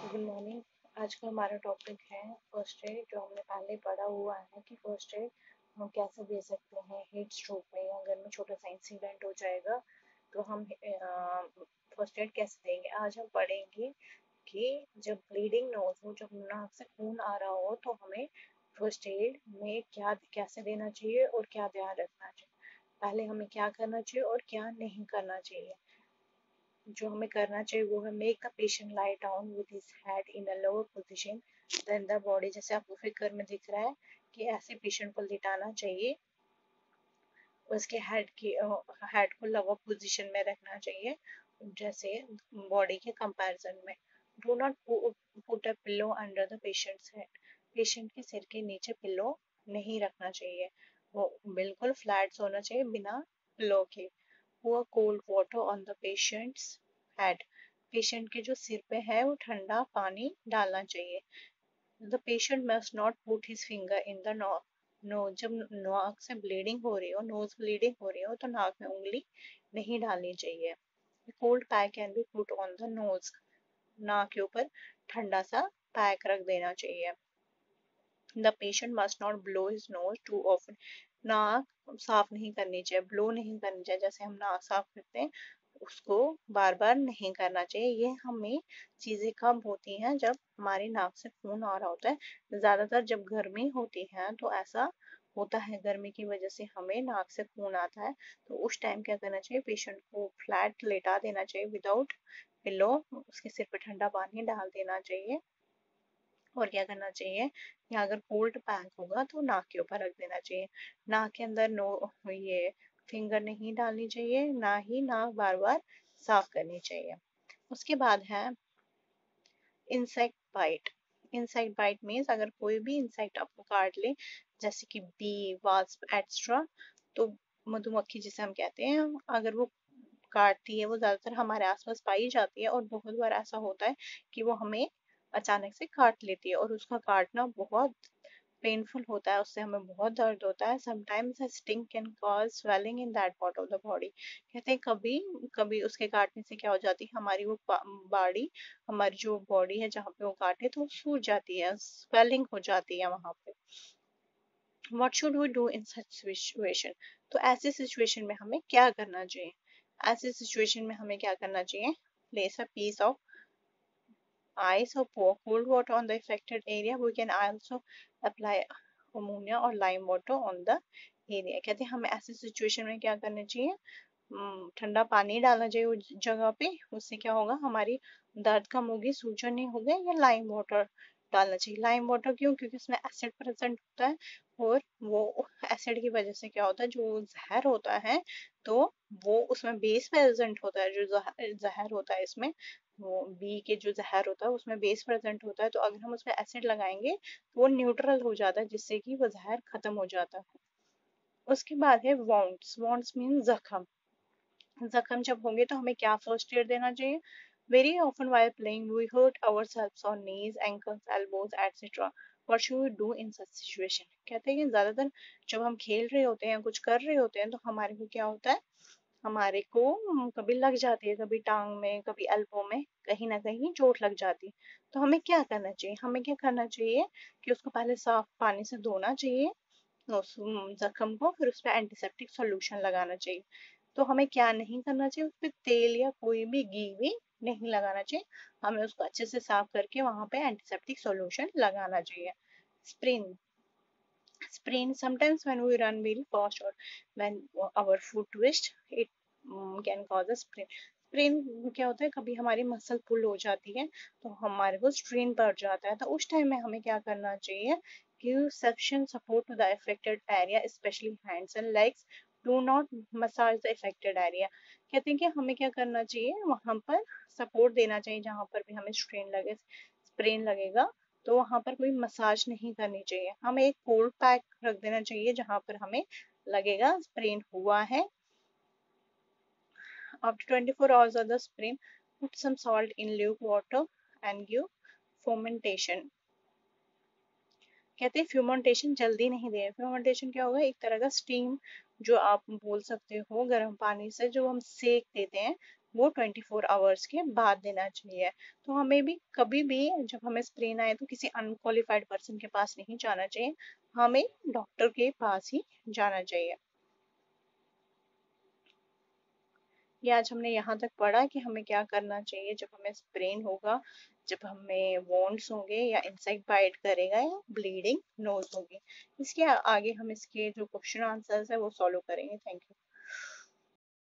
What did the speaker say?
Good morning. आज का हमारा टॉपिक है फर्स्ट एड, जो हमने पहले पढ़ा हुआ है कि फर्स्ट एड हम कैसे दे सकते हैं हीट स्ट्रोक में या अगर में छोटा सा इंसिडेंट हो जाएगा तो हम फर्स्ट एड कैसे देंगे। आज हम पढ़ेंगे कि जब ब्लीडिंग नोज हो, जब नाक से खून आ रहा हो, तो हमें फर्स्ट एड में क्या कैसे देना चाहिए और क्या ध्यान रखना चाहिए। पहले हमें क्या करना चाहिए और क्या नहीं करना चाहिए। जो हमें करना चाहिए वो है make the patient lie down with his head in a lower position then the body. जैसे आपको फिगर में दिख रहा है कि ऐसे पेशेंट को लिटाना चाहिए, उसके हेड को लोअर पोजीशन में रखना चाहिए जैसे बॉडी के कंपैरिजन में। Do not put a pillow under the patient's head. Patient के सिर के नीचे पिलो नहीं रखना चाहिए, वो बिल्कुल फ्लैट सोना चाहिए बिना पिलो के। pour cold water on the patient's head। Patient के जो सिर पे है वो ठंडा पानी डालना चाहिए। The patient must not put his finger in the nose। जब नाक से ब्लीडिंग हो रही हो, नोज ब्लीडिंग हो रही हो, तो नाक में उंगली नहीं डालनी चाहिए। Cold pack can be put on the nose. नाक के ऊपर ठंडा सा पैक रख देना चाहिए। The patient must not blow his nose too often। नाक साफ नहीं करनी चाहिए, ब्लो नहीं करनी चाहिए। जैसे हम नाक साफ करते हैं उसको बार बार नहीं करना चाहिए। ये हमें चीजें कब होती हैं, जब हमारी नाक से खून आ रहा होता है। ज्यादातर जब गर्मी होती है तो ऐसा होता है, गर्मी की वजह से हमें नाक से खून आता है। तो उस टाइम क्या करना चाहिए, पेशेंट को फ्लैट लेटा देना चाहिए विदाउट पिलो। उसके सिर पे ठंडा पानी डाल देना चाहिए। और क्या करना चाहिए, या अगर कोल्ड पैक होगा तो नाक के ऊपर रख देना चाहिए। नाक के अंदर ये फिंगर नहीं डालनी चाहिए, ना ही नाक बार बार साफ करनी चाहिए। उसके बाद है insect bite. Insect bite means अगर कोई भी इंसेक्ट आपको काट ले, जैसे कि बी, वास्प एक्स्ट्रा, तो मधुमक्खी जिसे हम कहते हैं, अगर वो काटती है, वो ज्यादातर हमारे आसपास पाई जाती है और बहुत बार ऐसा होता है कि वो हमें अचानक से काट लेती है और उसका काटना बहुत पेनफुल होता है, उससे हमें बहुत दर्द होता है। Sometimes sting can cause swelling in that part of the body. कहते हैं कभी कभी उसके काटने से क्या हो जाती है, हमारी वो बॉडी, हमारी जो बॉडी है जहाँ पे वो काटे तो सूज जाती है, स्वेलिंग हो जाती है वहां पे। What should we do in such situation? तो ऐसी सिचुएशन में हमें क्या करना चाहिए। ऐसी सिचुएशन में हमें क्या करना चाहिए, place a piece of ice or pour cold water on the affected area। We can also apply ammonia or lime water on the area। कहते हैं हमें ऐसी सिचुएशन में क्या करना चाहिए, ठंडा पानी डालना चाहिए उस जगह पे। उससे क्या होगा, हमारी दर्द कम होगी, सूजन नहीं होगा। या लाइम वाटर डालना चाहिए। लाइम वाटर क्यों, क्योंकि उसमें एसिड प्रेजेंट होता है और वो एसिड की वजह से क्या होता है, जो जहर होता है तो वो उसमें बेस प्रेजेंट होता है। जो जहर होता है इसमें, वो बी के जो जहर होता है उसमें बेस प्रेजेंट होता है, तो अगर हम उसमें एसिड लगाएंगे तो वो न्यूट्रल हो जाता है, जिससे कि वो जहर खत्म हो जाता है। उसके बाद है वॉन्ट्स। वॉन्ट्स मीन जख्म। जख्म जब होंगे तो हमें क्या फर्स्ट एड देना चाहिए। Very often while playing we hurt ourselves on knees, ankles, elbows, etc. What should we do in such situation? कहते हैं कि ज्यादातर जब हम खेल रहे होते हैं, कुछ कर रहे होते हैं, तो हमारे को क्या होता है, हमारे को कभी लग जाती है, कभी टांग में, कभी एल्बो में, कहीं ना कहीं चोट लग जाती है। तो हमें क्या करना चाहिए, हमें क्या करना चाहिए कि उसको पहले साफ पानी से धोना चाहिए उस जख्म को, फिर उस पर एंटीसेप्टिक सॉल्यूशन लगाना चाहिए। तो हमें क्या नहीं करना चाहिए, उस पर तेल या कोई भी घी भी नहीं लगाना चाहिए। हमें उसको अच्छे से साफ करके वहां पे एंटीसेप्टिक सॉल्यूशन लगाना चाहिए। Sprain. Sprain, sometimes when we run very fast or when our foot twist, it can cause a sprain। Sprain क्या होता है, कभी हमारी मसल पुल हो जाती है तो हमारे को स्ट्रेन पड़ जाता है। तो उस टाइम में हमें क्या करना चाहिए, give sufficient support to the affected area, especially hands and legs। do not massage the affected area। कहते हैं कि हमें क्या करना चाहिए, वहां पर सपोर्ट देना चाहिए जहां पर भी हमें स्ट्रेन लगे, स्प्रेन लगेगा, तो वहां पर कोई मसाज नहीं करनी चाहिए। हमें एक कोल्ड पैक रख देना चाहिए जहां पर हमें लगेगा स्प्रेन हुआ है। After 24 hours of the sprain, put some salt in lukewarm water and give fermentation। कहते हैं फ्यूमेंटेशन जल्दी नहीं दे। फ्यूमेंटेशन क्या होगा, एक तरह का स्टीम जो आप बोल सकते हो, गर्म पानी से जो हम सेक देते हैं वो 24 आवर्स के बाद देना चाहिए। तो हमें भी कभी भी जब हमें स्प्रेन आए तो किसी अनक्वालिफाइड पर्सन के पास नहीं जाना चाहिए, हमें डॉक्टर के पास ही जाना चाहिए। ये आज हमने यहाँ तक पढ़ा कि हमें क्या करना चाहिए जब हमें स्प्रेन होगा, जब हमें वॉन्ड्स होंगे या इंसेक्ट बाइट करेगा या ब्लीडिंग नोज होगी। इसके आगे हम इसके जो क्वेश्चन आंसर्स है वो सॉल्व करेंगे। Thank you.